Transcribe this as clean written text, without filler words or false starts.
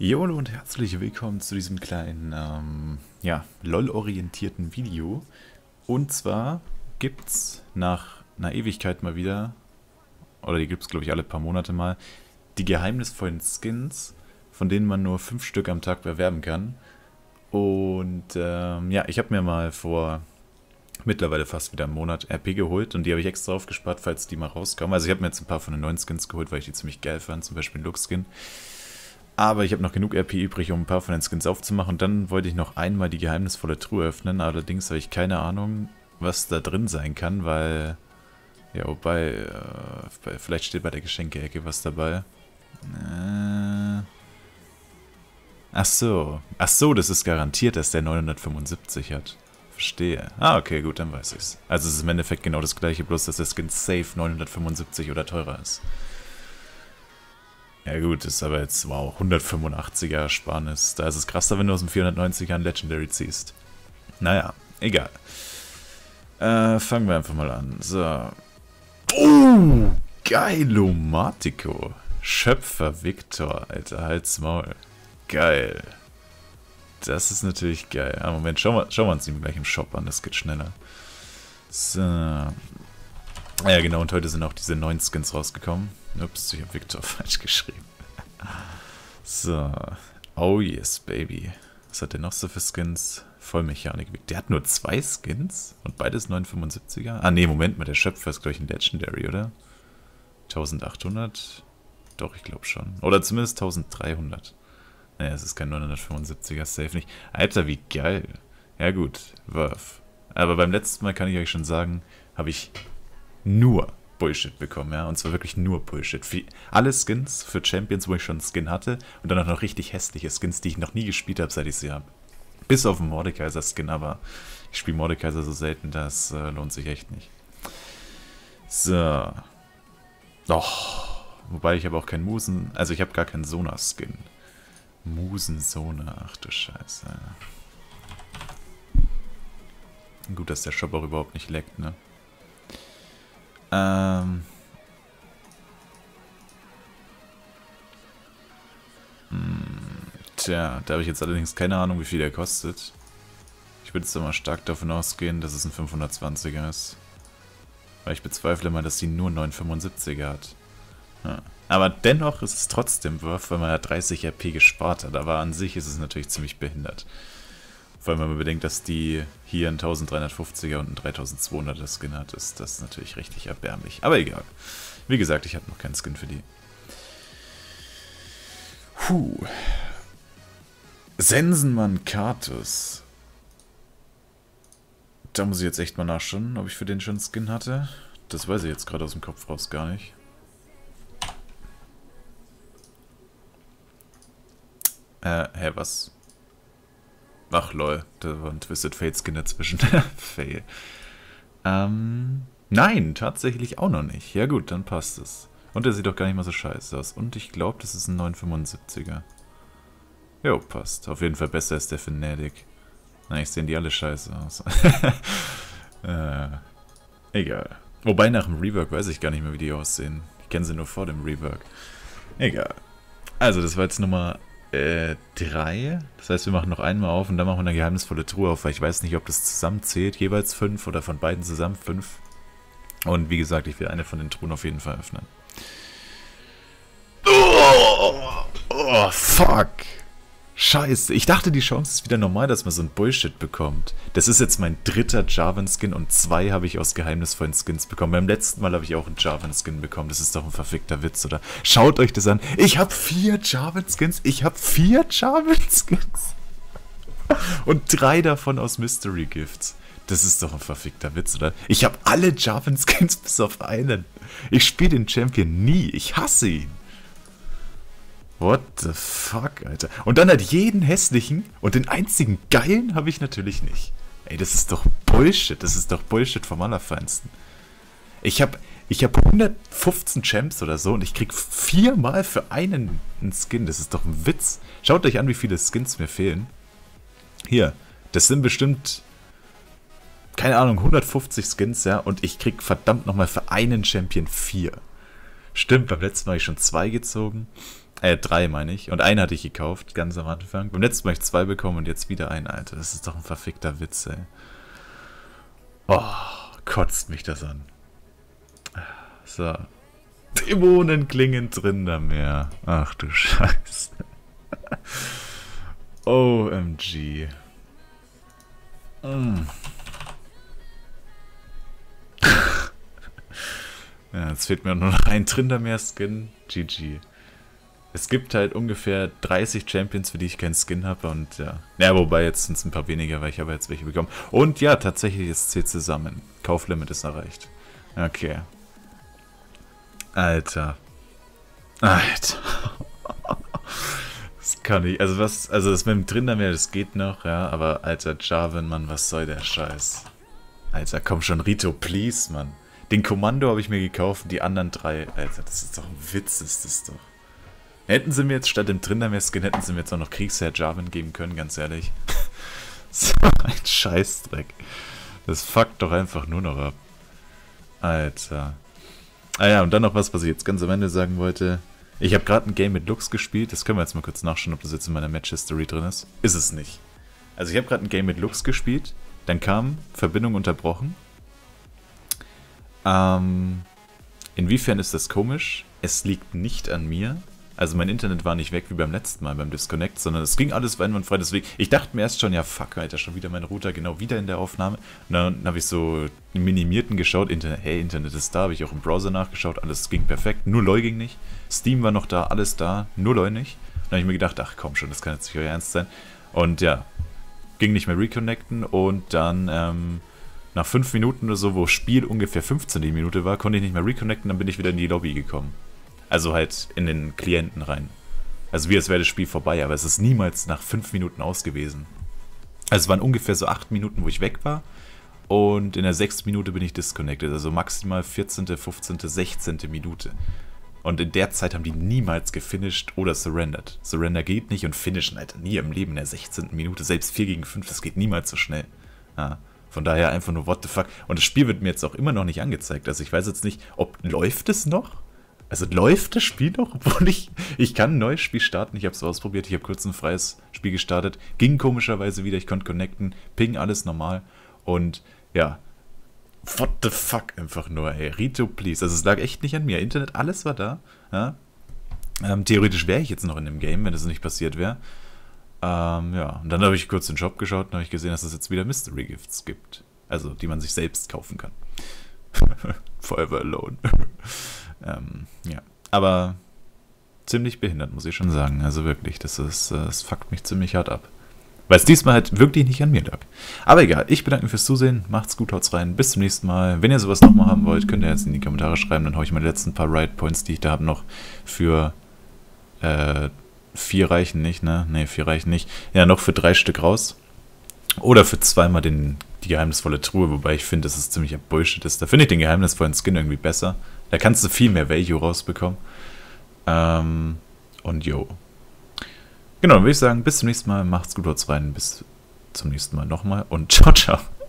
Hallo und herzlich willkommen zu diesem kleinen, ja, LOL-orientierten Video. Und zwar gibt's nach einer Ewigkeit mal wieder, oder die gibt's glaube ich alle paar Monate mal, die geheimnisvollen Skins, von denen man nur 5 Stück am Tag erwerben kann. Und ja, ich habe mir mal vor mittlerweile fast wieder einen Monat RP geholt und die habe ich extra aufgespart, falls die mal rauskommen. Also ich habe mir jetzt ein paar von den neuen Skins geholt, weil ich die ziemlich geil fand, zum Beispiel den Lux-Skin. Aber ich habe noch genug RP übrig, um ein paar von den Skins aufzumachen. Und dann wollte ich noch einmal die geheimnisvolle Truhe öffnen. Allerdings habe ich keine Ahnung, was da drin sein kann, weil... Ja, wobei... vielleicht steht bei der Geschenke-Ecke was dabei. Ach so. Ach so, das ist garantiert, dass der 975 hat. Verstehe. Ah, okay, gut, dann weiß ich's. Also es ist im Endeffekt genau das gleiche, bloß dass der Skin safe 975 oder teurer ist. Ja gut, ist aber jetzt, wow, 185er Ersparnis. Da ist es krasser, wenn du aus dem 490er ein Legendary ziehst. Naja, egal. Fangen wir einfach mal an. So. Oh, Geilomatico. Schöpfer Victor, Alter, halt's Maul. Geil. Das ist natürlich geil. Ah, Moment, schauen wir uns ihn gleich im Shop an, das geht schneller. So. Ja, genau, und heute sind auch diese neuen Skins rausgekommen. Ups, ich habe Victor falsch geschrieben. So. Oh yes, baby. Was hat der noch so für Skins? Vollmechanik. Der hat nur 2 Skins? Und beides 975er? Ah, nee, Moment mal, der Schöpfer ist, glaube ich, ein Legendary, oder? 1800? Doch, ich glaube schon. Oder zumindest 1300. Naja, es ist kein 975er, safe nicht. Alter, wie geil. Ja gut, Wurf. Aber beim letzten Mal kann ich euch schon sagen, habe ich nur Bullshit bekommen, ja. Und zwar wirklich nur Bullshit. Alle Skins für Champions, wo ich schon einen Skin hatte. Und dann auch noch richtig hässliche Skins, die ich noch nie gespielt habe, seit ich sie habe. Bis auf den Mordekaiser-Skin, aber ich spiele Mordekaiser so selten, das lohnt sich echt nicht. So. Och. Wobei ich habe auch keinen Musen... Also ich habe gar keinen Sona-Skin. Musen-Sona, ach du Scheiße. Gut, dass der Shop auch überhaupt nicht leckt, ne? Tja, da habe ich jetzt allerdings keine Ahnung, wie viel der kostet. Ich würde jetzt aber stark davon ausgehen, dass es ein 520er ist. Weil ich bezweifle mal, dass sie nur 975er hat. Ja. Aber dennoch ist es trotzdem Wurf, weil man ja 30 RP gespart hat. Aber an sich ist es natürlich ziemlich behindert. Vor allem, wenn man bedenkt, dass die hier einen 1350er und einen 3200er Skin hat, ist das natürlich richtig erbärmlich. Aber egal. Wie gesagt, ich habe noch keinen Skin für die. Puh. Sensenmann Kartus. Da muss ich jetzt echt mal nachschauen, ob ich für den schon einen Skin hatte. Das weiß ich jetzt gerade aus dem Kopf raus gar nicht. Hä, was? Ach lol, da war ein Twisted Fate Skin dazwischen. Fail. Nein, tatsächlich auch noch nicht. Ja gut, dann passt es. Und der sieht doch gar nicht mal so scheiße aus. Und ich glaube, das ist ein 975er. Jo, passt. Auf jeden Fall besser als der Fnatic. Eigentlich sehen die alle scheiße aus. Egal. Wobei nach dem Rework weiß ich gar nicht mehr, wie die aussehen. Ich kenne sie nur vor dem Rework. Egal. Also, das war jetzt Nummer 3. Das heißt, wir machen noch einmal auf und dann machen wir eine geheimnisvolle Truhe auf, weil ich weiß nicht, ob das zusammen zählt. Jeweils 5 oder von beiden zusammen 5. Und wie gesagt, ich will eine von den Truhen auf jeden Fall öffnen. Oh, fuck. Scheiße. Ich dachte, die Chance ist wieder normal, dass man so ein Bullshit bekommt. Das ist jetzt mein 3. Jarvan-Skin und 2 habe ich aus geheimnisvollen Skins bekommen. Beim letzten Mal habe ich auch einen Jarvan-Skin bekommen. Das ist doch ein verfickter Witz, oder? Schaut euch das an. Ich habe 4 Jarvan-Skins. Ich habe 4 Jarvan-Skins. Und 3 davon aus Mystery Gifts. Das ist doch ein verfickter Witz, oder? Ich habe alle Jarvan-Skins bis auf einen. Ich spiele den Champion nie. Ich hasse ihn. What the fuck, Alter. Und dann halt jeden hässlichen und den einzigen geilen habe ich natürlich nicht. Ey, das ist doch Bullshit. Das ist doch Bullshit vom Allerfeinsten. Ich hab 115 Champs oder so und ich krieg 4-mal für einen Skin. Das ist doch ein Witz. Schaut euch an, wie viele Skins mir fehlen. Hier, das sind bestimmt, keine Ahnung, 150 Skins, ja. Und ich krieg verdammt nochmal für einen Champion 4. Stimmt, beim letzten Mal habe ich schon 2 gezogen. 3 meine ich. Und einen hatte ich gekauft, ganz am Anfang. Beim letzten Mal habe ich 2 bekommen und jetzt wieder einen, Alter. Das ist doch ein verfickter Witz, ey. Oh, kotzt mich das an. So. Dämonen klingen drin da mehr. Ach du Scheiße. OMG. Ja, jetzt fehlt mir nur noch ein Trindermeer-Skin. GG. Es gibt halt ungefähr 30 Champions, für die ich keinen Skin habe und ja. Ja, wobei jetzt sind es ein paar weniger, weil ich habe jetzt welche bekommen. Und ja, tatsächlich ist es hier zusammen. Kauflimit ist erreicht. Okay. Alter. Alter. Das kann ich. Also was, also das mit dem Trindermeer, das geht noch, ja, aber Alter, Jarvan, Mann, was soll der Scheiß? Alter, komm schon, Rito, please, Mann. Den Kommando habe ich mir gekauft, die anderen 3, Alter, das ist doch ein Witz, ist das doch. Hätten sie mir jetzt statt dem Trindermeer-Skin, hätten sie mir jetzt auch noch Kriegsherr Jarvan geben können, ganz ehrlich. So ein Scheißdreck. Das fuckt doch einfach nur noch ab. Alter. Ah ja, und dann noch was ich jetzt ganz am Ende sagen wollte. Ich habe gerade ein Game mit Lux gespielt, das können wir jetzt mal kurz nachschauen, ob das jetzt in meiner Match-History drin ist. Ist es nicht. Also ich habe gerade ein Game mit Lux gespielt, dann kam Verbindung unterbrochen. Inwiefern ist das komisch? Es liegt nicht an mir. Also mein Internet war nicht weg wie beim letzten Mal beim Disconnect, sondern es ging alles einwandfrei. Deswegen, ich dachte mir erst schon, ja fuck, Alter, schon wieder mein Router, genau wieder in der Aufnahme. Und dann habe ich so im Minimierten geschaut, hey, Internet ist da, habe ich auch im Browser nachgeschaut, alles ging perfekt, nur LOL ging nicht. Steam war noch da, alles da, nur LOL nicht. Dann habe ich mir gedacht, ach komm schon, das kann jetzt nicht euer Ernst sein. Und ja, ging nicht mehr reconnecten und dann nach 5 Minuten oder so, wo Spiel ungefähr 15 die Minute war, konnte ich nicht mehr reconnecten, dann bin ich wieder in die Lobby gekommen. Also halt in den Klienten rein. Also wie als wäre das Spiel vorbei, aber es ist niemals nach 5 Minuten aus gewesen. Also es waren ungefähr so 8 Minuten, wo ich weg war. Und in der 6. Minute bin ich disconnected. Also maximal 14., 15., 16. Minute. Und in der Zeit haben die niemals gefinisht oder surrendered. Surrender geht nicht und finishen, Alter, nie im Leben in der 16. Minute. Selbst 4 gegen 5, das geht niemals so schnell. Ja. Von daher einfach nur what the fuck. Und das Spiel wird mir jetzt auch immer noch nicht angezeigt. Also ich weiß jetzt nicht, ob läuft es noch? Also läuft das Spiel noch? Obwohl ich kann ein neues Spiel starten. Ich habe es ausprobiert. Ich habe kurz ein freies Spiel gestartet. Ging komischerweise wieder. Ich konnte connecten. Ping, alles normal. Und ja, what the fuck einfach nur, ey. Rito, please. Also es lag echt nicht an mir. Internet, alles war da. Ja? Theoretisch wäre ich jetzt noch in dem Game, wenn das nicht passiert wäre. Ja, und dann habe ich kurz in den Shop geschaut und habe ich gesehen, dass es jetzt wieder Mystery Gifts gibt. Also, die man sich selbst kaufen kann. Forever Alone. Ja, aber ziemlich behindert, muss ich schon sagen. Also wirklich, das fuckt mich ziemlich hart ab. Weil es diesmal halt wirklich nicht an mir lag. Aber egal, ich bedanke mich fürs Zusehen. Macht's gut, haut's rein. Bis zum nächsten Mal. Wenn ihr sowas nochmal haben wollt, könnt ihr jetzt in die Kommentare schreiben. Dann haue ich meine letzten paar Ride Points, die ich da habe, noch für 4 reichen nicht, ne? Ne, 4 reichen nicht. Ja, noch für 3 Stück raus. Oder für 2-mal die geheimnisvolle Truhe, wobei ich finde, dass es ziemlicher Bullshit ist. Da finde ich den geheimnisvollen Skin irgendwie besser. Da kannst du viel mehr Value rausbekommen. Und jo. Genau, dann würde ich sagen, bis zum nächsten Mal. Macht's gut, haut's rein. Bis zum nächsten Mal nochmal und ciao, ciao.